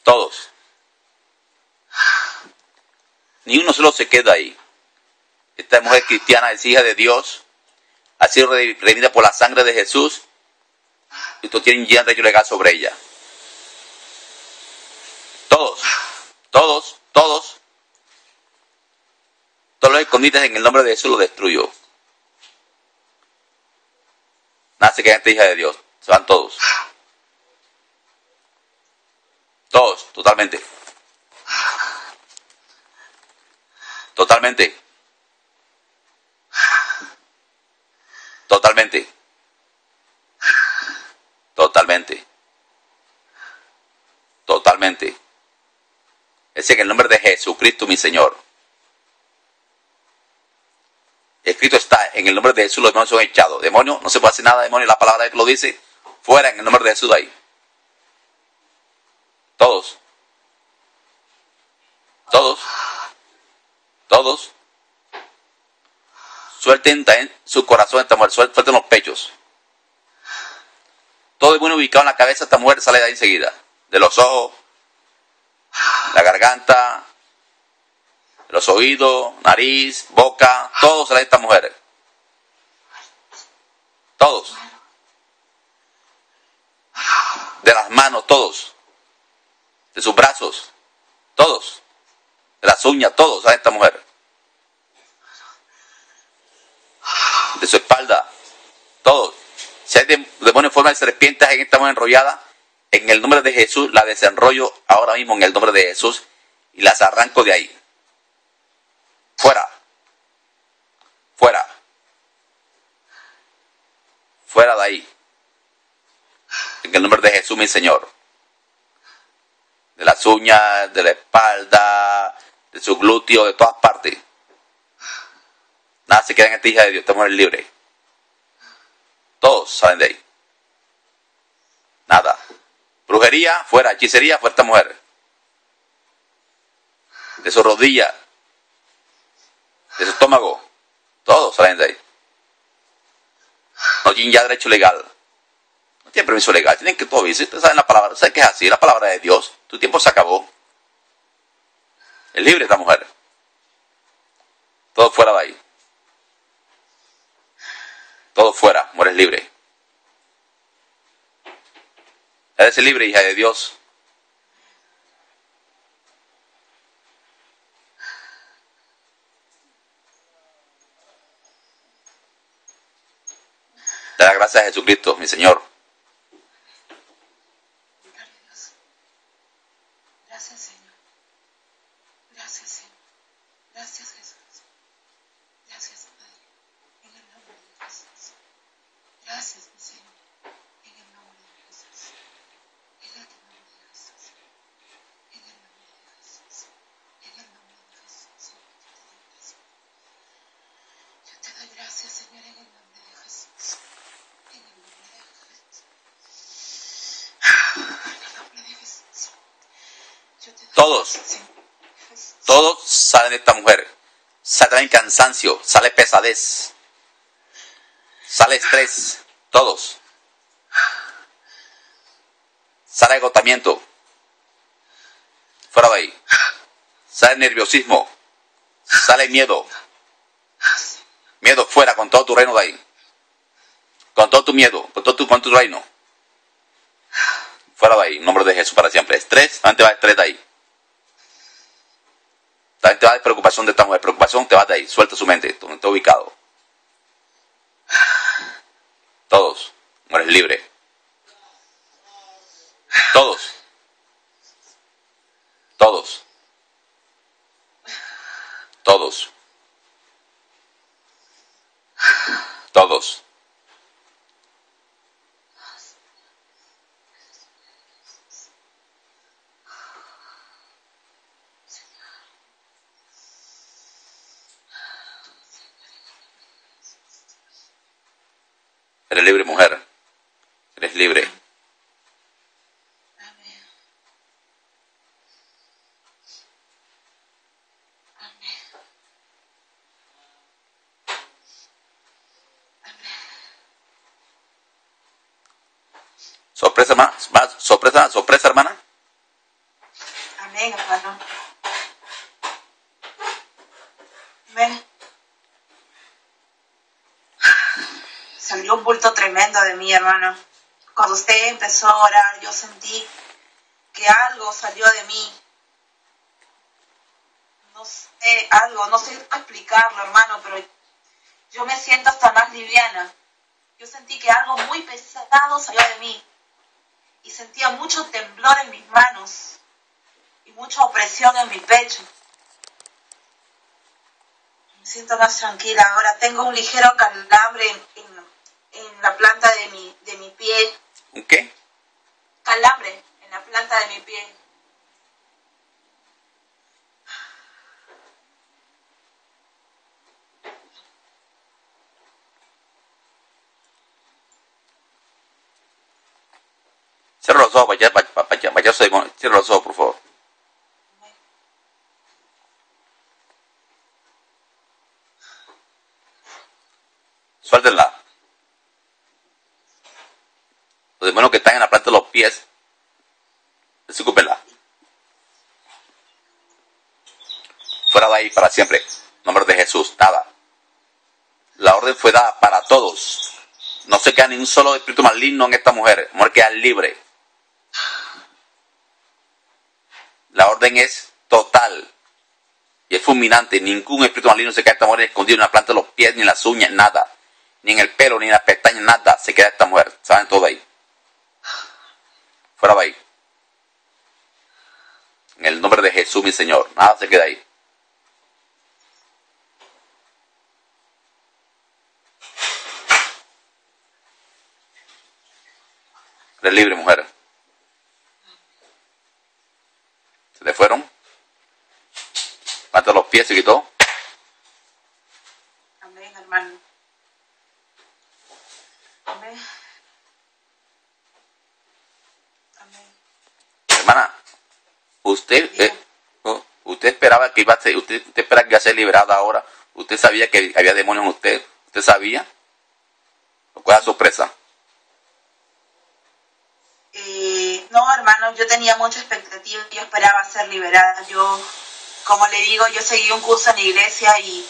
Todos. Ni uno solo se queda ahí. Esta mujer cristiana es hija de Dios, ha sido redimida por la sangre de Jesús, y tú tienes ya derecho legal sobre ella. Todos, todos, todos. Todos los escondites en el nombre de Jesús los destruyó. Nada se queda esta hija de Dios. Se van todos. Todos, totalmente. Totalmente. Totalmente. Totalmente. Totalmente. Es en el nombre de Jesucristo, mi Señor. Escrito está, en el nombre de Jesús los demonios son echados. Demonio, no se puede hacer nada, demonio, la palabra de Dios lo dice. Fuera en el nombre de Jesús de ahí. Todos. Todos. Todos. Suelten también su corazón a esta mujer, suelten los pechos. Todo el mundo ubicado en la cabeza, esta mujer sale de ahí enseguida. De los ojos, la garganta, los oídos, nariz, boca, todo sale de esta mujer. Todos. De las manos, todos. De sus brazos, todos. De las uñas, todos sale de esta mujer. De su espalda, todos. Si hay demonios en forma de serpientes en esta mujer enrollada, en el nombre de Jesús la desenrollo ahora mismo en el nombre de Jesús y las arranco de ahí. Fuera. Fuera. Fuera de ahí. En el nombre de Jesús, mi Señor. De las uñas, de la espalda, de su glúteo, de todas partes. Nada se queda en esta hija de Dios, esta mujer libre. Todos salen de ahí. Nada. Brujería, fuera. Hechicería, fuera esta mujer. De su rodilla, de su estómago, todos salen de ahí. No tienen ya derecho legal. No tienen permiso legal. Tienen que todo vivir. Ustedes saben la palabra. ¿Saben que es así? La palabra de Dios. Tu tiempo se acabó. Es libre esta mujer. Todo fuera de ahí. Todo fuera. Mueres libre. Eres libre, hija de Dios. Te da gracias a Jesucristo, mi Señor. Gracias, Señor. Gracias, Señor. Gracias, Jesús. Gracias, Padre. En el nombre de Jesús. Gracias, mi Señor. En el nombre de Jesús. En el nombre de Jesús. En el nombre de Jesús. En el nombre de Jesús. Yo te doy gracias, Señor, en el nombre de Jesús. En el nombre de Jesús. En el nombre de Jesús. Yo te doy Todos. gracias, Señor. Todos salen de esta mujer. Sale cansancio, sale pesadez, sale estrés. Todos. Sale agotamiento. Fuera de ahí. Sale nerviosismo. Sale miedo. Miedo fuera con todo tu reino de ahí. Con todo tu miedo, con todo tu reino. Fuera de ahí, en nombre de Jesús para siempre. Estrés, también te va a estrés de ahí. También te va de preocupación de esta mujer. Preocupación, te vas de ahí. Suelta su mente, donde está ubicado. Todos. Mueres libre. Todos. Todos. Todos. Todos. Eres libre, mujer. Eres libre. Amén. Amén. Amén. Sorpresa, hermana. Sorpresa, hermana. bulto tremendo de mí, hermano. Cuando usted empezó a orar, yo sentí que algo salió de mí. No sé, algo, no sé cómo explicarlo, hermano, pero yo me siento hasta más liviana. Yo sentí que algo muy pesado salió de mí. Y sentía mucho temblor en mis manos. Y mucha opresión en mi pecho. Me siento más tranquila. Ahora tengo un ligero calambre en la planta de mi pie. ¿Un qué? Calambre en la planta de mi pie. Cierra los ojos, cierra los ojos, por favor. Suéltenla. Los demonios que están en la planta de los pies, desocúpenla. Fuera de ahí para siempre. En nombre de Jesús, nada. La orden fue dada para todos. No se queda ni un solo espíritu maligno en esta mujer. La mujer queda libre. La orden es total y es fulminante. Ningún espíritu maligno se queda esta mujer escondido en la planta de los pies, ni en las uñas, nada. Ni en el pelo, ni en las pestañas, nada. Se queda esta mujer. Saben todo ahí. Fuera de ahí. En el nombre de Jesús, mi Señor. Nada se queda ahí. Eres libre, mujer. ¿Se le fueron? Planta los pies, se quitó. Amén, hermano. Amén. Amén. Hermana, usted esperaba que iba a ser, usted esperaba que iba a ser liberada ahora. Usted sabía que había demonios en usted. ¿Usted sabía? ¿O cuál es la sorpresa? No, hermano, yo tenía mucha expectativa. Yo esperaba ser liberada. Yo, como le digo, yo seguí un curso en la iglesia y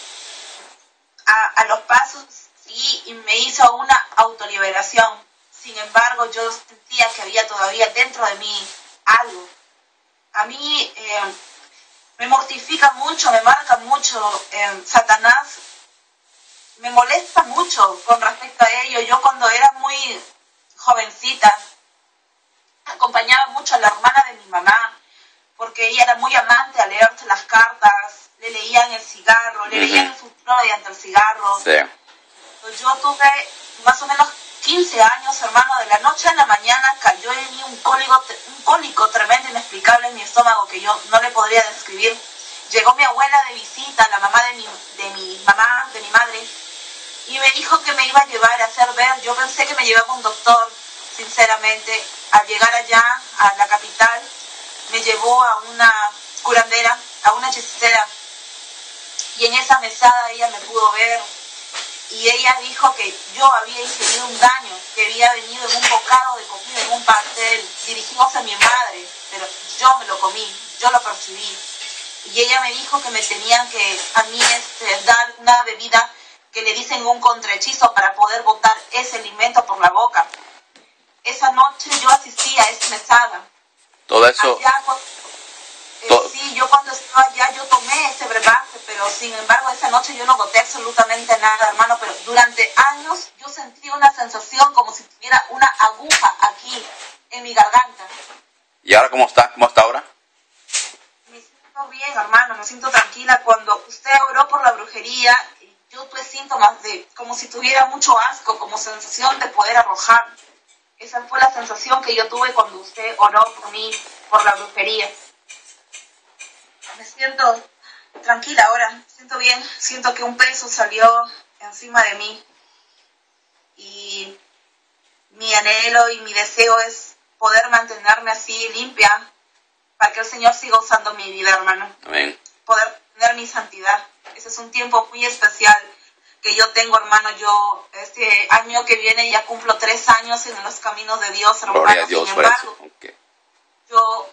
a los pasos sí, y me hizo una autoliberación. Sin embargo, yo sentía que había todavía dentro de mí algo. A mí me mortifica mucho, me marca mucho. Satanás me molesta mucho con respecto a ello. Yo cuando era muy jovencita acompañaba mucho a la hermana de mi mamá porque ella era muy amante a leerse las cartas, le leían el cigarro, le leían el futuro mediante el cigarro. Sí. Yo tuve más o menos 15 años, hermano. De la noche a la mañana cayó en mí un cólico tremendo, inexplicable en mi estómago que yo no le podría describir. Llegó mi abuela de visita, la mamá de mi madre, y me dijo que me iba a llevar a hacer ver. Yo pensé que me llevaba un doctor, sinceramente. Al llegar allá, a la capital, me llevó a una curandera, a una hechicera, y en esa mesada ella me pudo ver. Y ella dijo que yo había ingerido un daño, que había venido en un bocado de comida, en un pastel, dirigido hacia mi madre, pero yo me lo comí, yo lo percibí. Y ella me dijo que me tenían que a mí dar una bebida que le dicen un contrahechizo para poder botar ese alimento por la boca. Esa noche yo asistí a esa mesada. Todo eso... Allá, sí, yo cuando estaba allá yo tomé ese brebaje, pero sin embargo esa noche yo no boté absolutamente nada, hermano. Pero durante años yo sentí una sensación como si tuviera una aguja aquí en mi garganta. ¿Y ahora cómo está? ¿Cómo está ahora? Me siento bien, hermano, me siento tranquila. Cuando usted oró por la brujería, yo tuve síntomas de como si tuviera mucho asco, como sensación de poder arrojar. Esa fue la sensación que yo tuve cuando usted oró por mí, por la brujería. Me siento tranquila ahora, me siento bien, siento que un peso salió encima de mí. Y mi anhelo y mi deseo es poder mantenerme así limpia para que el Señor siga usando mi vida, hermano. Amén. Poder tener mi santidad. Ese es un tiempo muy especial que yo tengo, hermano. Yo este año que viene ya cumplo 3 años en los caminos de Dios, hermano. Gloria a Dios. Sin embargo, okay. yo